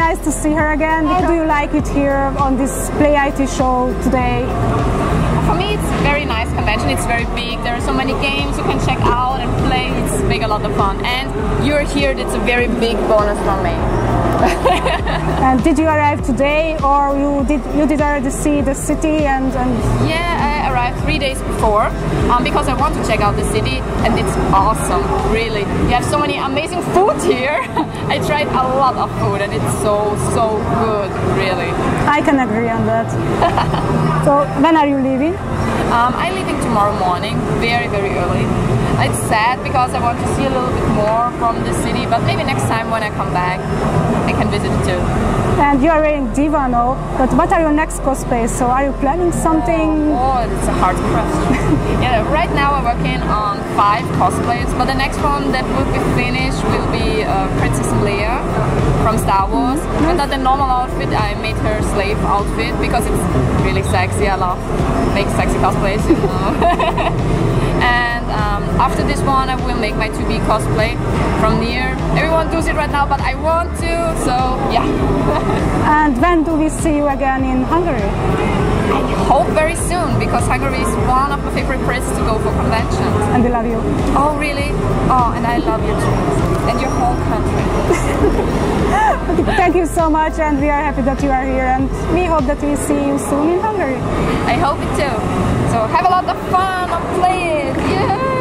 nice to see her again. How do you like it here on this Play IT show today? For me, it's a very nice convention. It's very big. There are so many games you can check out and play. It's make a lot of fun. And you're here. That's a very big bonus for me. And did you arrive today, or you did already see the city and? Yeah, I arrived 3 days before because I want to check out the city, and it's awesome. Really, you have so many amazing food here. I tried a lot of food, and it's so good. Really, I can agree on that. So when are you leaving? I'm leaving tomorrow morning, very early. It's sad because I want to see a little bit more from the city, but maybe next time when I come back, I can visit it too. And you are wearing D.Va now, but what are your next cosplays? So are you planning something? Oh, it's a hard question. Yeah, right now I'm working on 5 cosplays, but the next one that will be finished will be Princess Leia from Star Wars. And not the normal outfit, I made her slave outfit because it's really sexy. I love make sexy cosplays, you know. And after this one I will make my 2B cosplay from Nier. Everyone does it right now, but I want to, so yeah. And when do we see you again in Hungary? I hope very soon, because Hungary is one of my favorite places to go for conventions. And we love you. Oh really? Oh, and I love you too. And your whole country. Okay, thank you so much, and we are happy that you are here, and we hope that we see you soon in Hungary. I hope it too. So have a lot of fun and play it. Yeah!